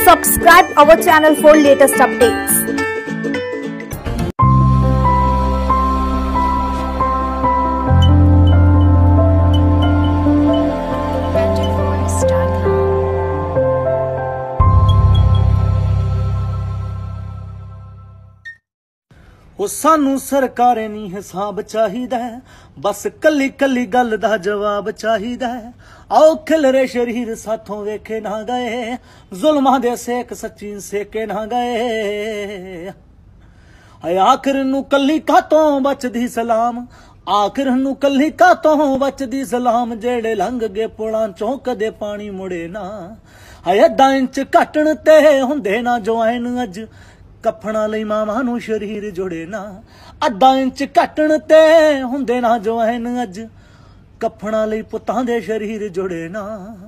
subscribe our channel for latest updates. सानू सरकारे नी हिसाब चाहिदा है, बस कली कली गल दा जवाब चाहिदा है। आओ खिलरे शरीर साथों वेखे ना गए, जुल्मां दे सेक सच्ची सेके ना गए। आखिर नू कली कातों बचदी सलाम, आखिर नू कली कातों बचदी सलाम। जेड़े लंघ गए पुलां चों कदे पानी मुड़े ना। अद्धा इंच कटण ते हुंदे ना ज्वाइन अज, कफना लई मावां नू शरीर जुड़े ना। अद्धा इंच कटण ते हुंदे ना ज्वाइन अज, कफना लई पुत्तां दे शरीर जुड़े ना।